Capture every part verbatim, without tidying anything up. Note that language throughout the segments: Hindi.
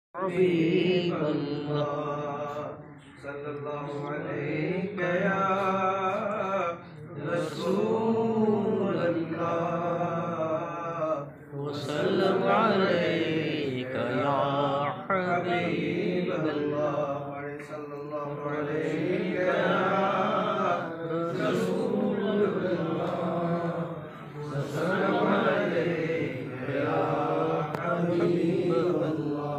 हबीब अल्लाह सल्लल्लाहु अलैहि या रसूल अल्लाह वसल्लम अलैका या हबीब अल्लाह सल्लल्लाहु अलैहि या रसूल अल्लाह वसल्लम अलैका या हबीब अल्लाह।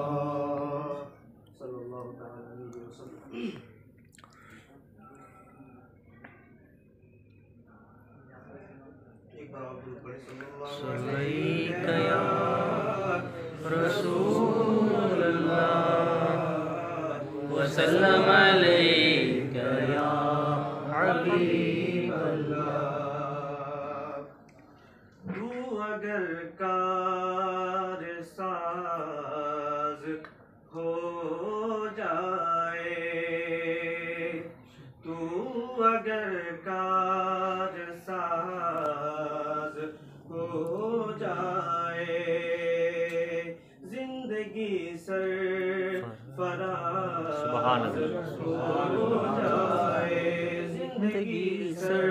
सल्लैका या रसूल अल्लाह वसल्लम अलैका या हबीब अल्लाह। तू अगर कारसाज हो जाए, तू अगर कारसाज हो जाए, जिंदगी सर फराज हो जाए, जिंदगी सर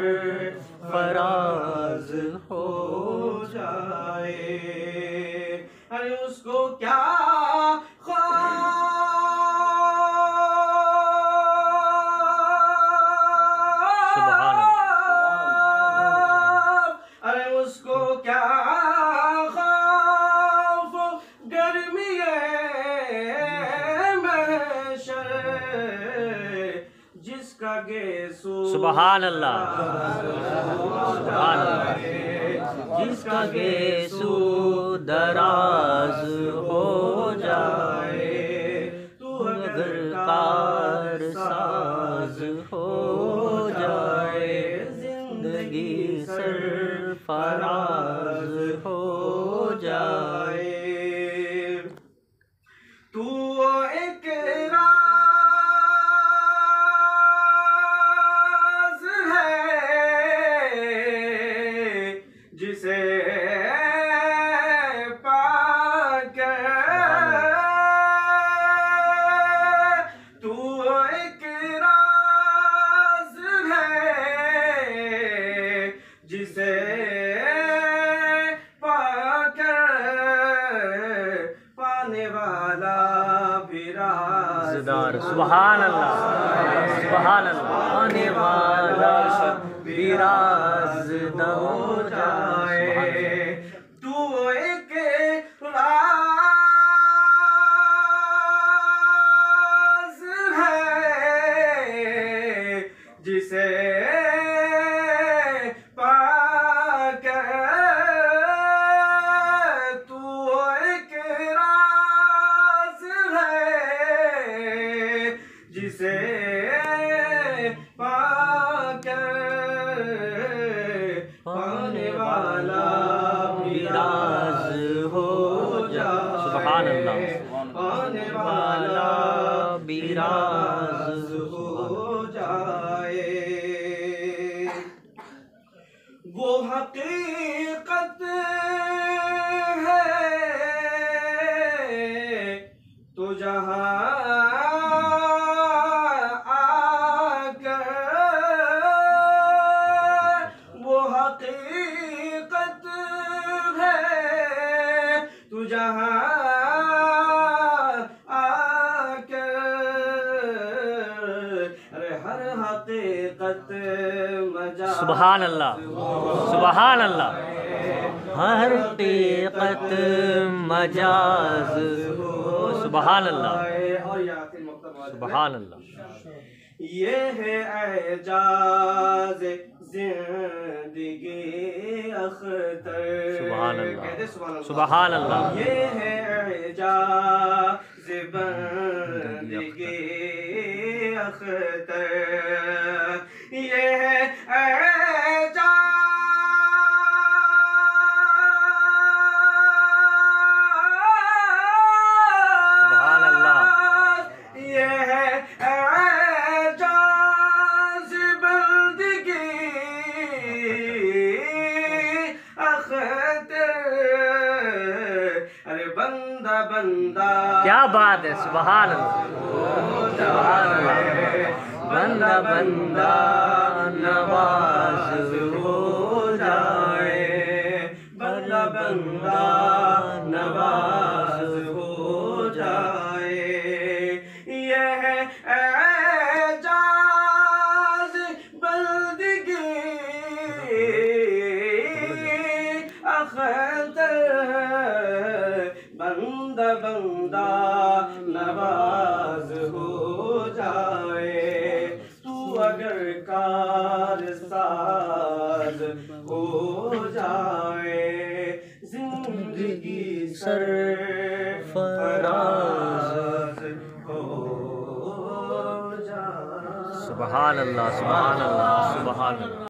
फराज हो जाए, अरे उसको क्या सुभान अल्लाह, सुभान अल्लाह। जिसका गेसु दराज हो जाए, तू अगर कारसाज हो जाए, जिंदगी सरफराज हो जाए, तू एक जिसे पाकर तू एक राज है, जिसे पाकर पाने वाला भी राज़दार। सुभान अल्लाह, सुभान अल्लाह। पाने वाला भी राज़दार हो जाए, तू एक राज है, जिसे पाकर तू एक राज है, जिसे पाने वाला भी राज हो जाए। सुभान अल्लाह। पाने वाला भी राज हो जाए, वो हकीकत है तो जहाँ हकीकत है, तू जहाँ आकर, अरे हर हकीकत मजाज। सुभान अल्लाह, सुभान अल्लाह। हर हकीकत मजाज हो। सुभान अल्लाह, सुभान अल्लाह। ये है एजाज जिंदगी अख्तर। सुभान अल्लाह, सुभान अल्लाह। ये है एजाज जिंदगी अख्तर, ये है बंदा क्या बात है, सुभान अल्लाह, सुभान अल्लाह। बंदा बंदा नवाज हो जाए, बंदा बंदा नवाज हो जाए, यह एजाज बंदगी अख्तर, बंदा बंदा नवाज हो जाए, तू अगर कारसाज हो जाए, जिंदगी सरफराज हो जाए। सुभान अल्लाह, सुभान अल्लाह, सुभान अल्लाह।